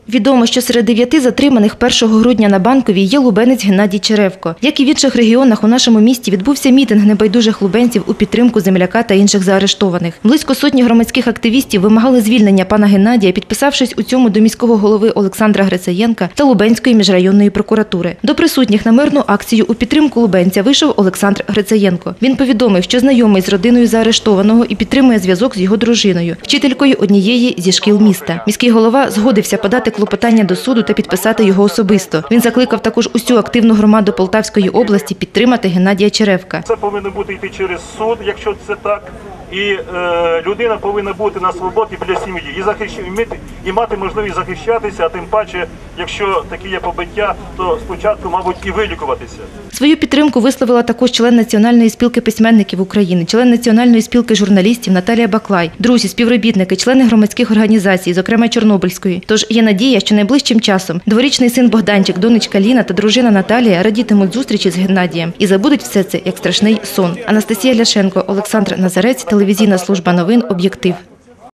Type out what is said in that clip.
Відомо, що серед 9 затриманих 1 грудня на Банковій є лубенець Геннадій Черевко. Як і в інших регіонах, у нашому місті відбувся мітинг небайдужих лубенців у підтримку земляка та інших заарештованих. Близько сотні громадських активістів вимагали звільнення пана Геннадія, підписавшись у цьому до міського голови Олександра Грицаєнка та Лубенської міжрайонної прокуратури. До присутніх на мирну акцію у підтримку лубенця вийшов Олександр Грицаєнко. Він повідомив, що знайомий з родиною заарештованого і підтримує зв'язок з його дружиною, вчителькою однієї зі шкіл міста. Міський голова згодився подати клопотання до суду та підписати його особисто. Він закликав також усю активну громаду Полтавської області підтримати Геннадія Черевка. Це повинно бути йти через суд, якщо це так. І людина повинна бути на свободі біля сім'ї і мати можливість захищатися, а тим паче, якщо такі є побиття, то спочатку, мабуть, і вилікуватися. Свою підтримку висловила також член Національної спілки письменників України, член Національної спілки журналістів Наталія Баклай, друзі, співробітники, члени громадських організацій, зокрема Чорнобильської. Тож є надія, що найближчим часом дворічний син Богданчик, донечка Ліна та дружина Наталія радітимуть зустрічі з Геннадієм і забудуть все це як страшний сон. Анастасія Ляшенко, Олександр Назарець, телевізійна служба новин «Об'єктив».